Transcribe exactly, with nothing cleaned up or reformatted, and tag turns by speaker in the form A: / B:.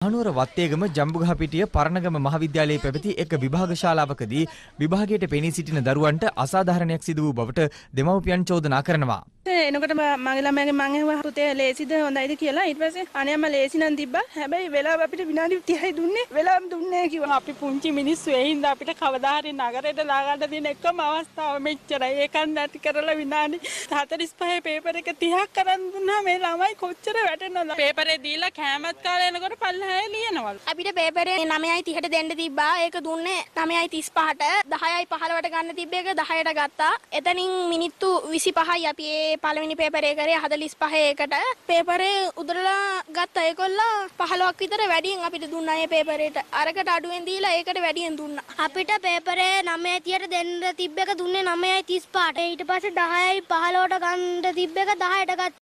A: අනුර වත්තේගම ජම්බුගහපිටිය පරණගම මහාවිද්‍යාලයේ පැවති එක විභාග ශාලාවකදී විභාගයට පෙනී සිටින දරුවන්ට අසාධාරණයක් සිදු වූ බවට දෙමව්පියන් චෝදනා කරනවා.
B: එනකොට මගේ ළමයාගේ මං ඇහුවා පුතේ ලේසිද හොඳයිද කියලා. ඊට පස්සේ අනේ අම්මා ලේසි නම් තිබ්බා. හැබැයි වෙලාව අපිට විනාඩි තිහයි දුන්නේ. වෙලාවම දුන්නේ කිව්වා. අපි පුංචි මිනිස්සු ඒ හින්දා අපිට කවදා හරි නගරයට දාගන්න තියෙන එකම අවස්ථාව මෙච්චරයි. ඒකත් නැති කරලා විනාඩි හතළිස් පහේ පේපර් එක තිහක් කරන් දුන්නා මේ ළමයි කොච්චර වැටෙනවද? පේපරේ දීලා කෑමත් කාලා එනකොට පල්ලෙහාය ලියනවලු.
C: අපිට පේපරේ නවයයි තිහට දෙන්න තිබ්බා. ඒක දුන්නේ නවයයි තිස් පහට. දහයයි පහළවට ගන්න තිබ්බ එක දහයට ගත්තා. එතනින් මිනිත්තු විසිපහයි අපි ඒ පළවෙනි පේපරේ කරේ හතළිස් පහේ එකට. පේපරේ උදරලා ගත්ත ඒගොල්ලෝ පහළොවක් විතර වැඩියෙන් අපිට දුන්නා මේ පේපරේට. අරකට අඩුවෙන් දීලා ඒකට වැඩියෙන් දුන්නා. අපිට පේපරේ නවයයි තිහට දෙන්න තිබ්බ එක දුන්නේ නවයයි තිස් පහට. ඊට පස්සේ දහයයි පහළවට ගන්න තිබ්බ එක දහයට ගත්තා.